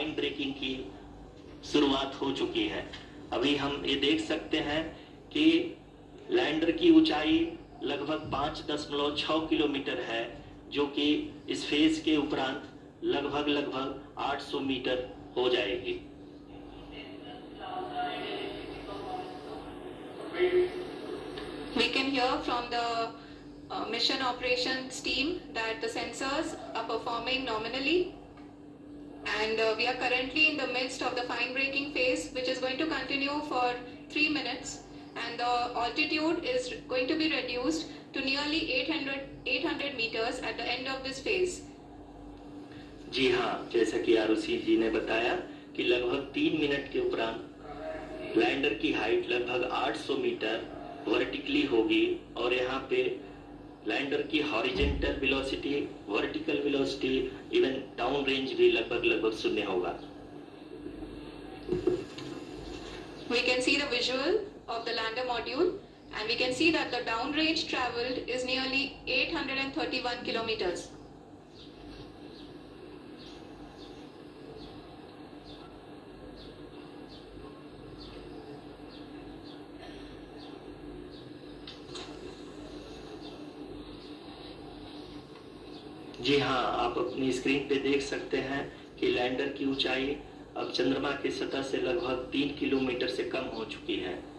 Fine breaking की शुरुआत हो चुकी है। अभी हम ये देख सकते हैं कि लैंडर की ऊंचाई लगभग 5.6 किलोमीटर है, जो कि इस फेज के उपरांत लगभग 800 मीटर हो जाएगी। We can hear from the mission operations team that the sensors are performing nominally, and we are currently in the midst of the fine braking phase, which is going to continue for 3 minutes, and the altitude is going to be reduced to nearly 800 meters at the end of this phase. जी हाँ, जैसा कि आरुषि जी ने बताया कि लगभग 3 minute के उपरांत lander की हाइट लगभग 800 मीटर वर्टिकली होगी और यहाँ पे लैंडर की horizontal velocity, vertical velocity, even down range भी लगभग शून्य होगा। We can see the visual of the lander module, and we can see that the down range traveled is nearly 831 kilometers. जी हाँ, आप अपनी स्क्रीन पे देख सकते हैं कि लैंडर की ऊंचाई अब चंद्रमा की सतह से लगभग 3 किलोमीटर से कम हो चुकी है।